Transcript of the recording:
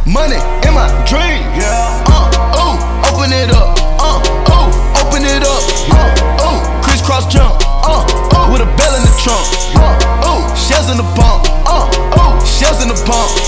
money in my dream. Open it up. Open it up. Crisscross jump. With a bell in the trunk. Shells in the pump. Shells in the pump.